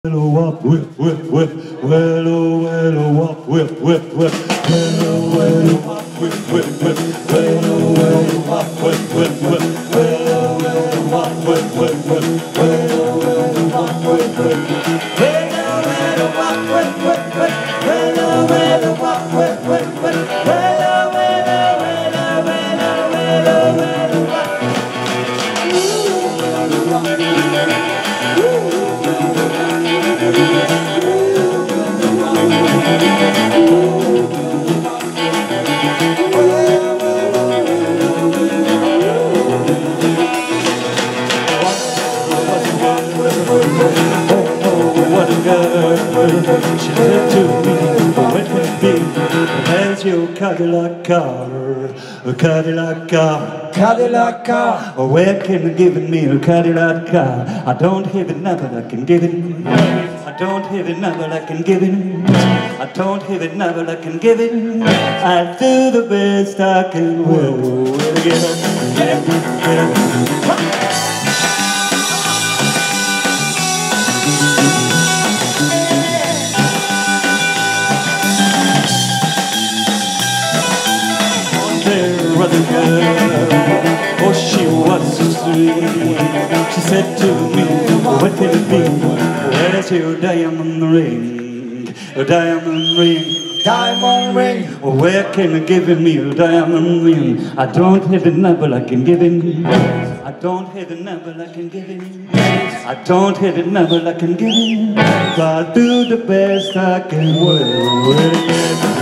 Well, up, whip, whip, whip. Well, oh, well, oh, up, whip, whip, whip. Well, oh, well, oh, up, whip, whip, whip. Well, oh, well, oh, up, whip, whip, whip. Well, oh, well, oh, up, whip, whip, whip. Well, oh, well, oh, up, whip, whip, whip. Well, oh, well, oh, up, whip, whip, whip. Well, oh, well, oh, up, whip, whip, whip. Well, oh, well, oh, well, oh, well, oh, well, oh, well, oh, up. She said to me, when it be, there's your Cadillac car, a Cadillac car, Cadillac car. Oh, where can you give me a Cadillac car? I don't have it now, but I can give it. I don't have it now, but I can give it. I don't have it now, but I can give it. I'll do the best I can. Whoa, get up. Other girl, oh, she was so sweet. She said to me, what can it be? Where's your diamond ring? A diamond ring, diamond ring. Oh, where can you give me a diamond ring? I don't have it now, but I can give it. I don't have it now, but I can give it. I don't have it now, but I can give it. I'll do the best I can. Well,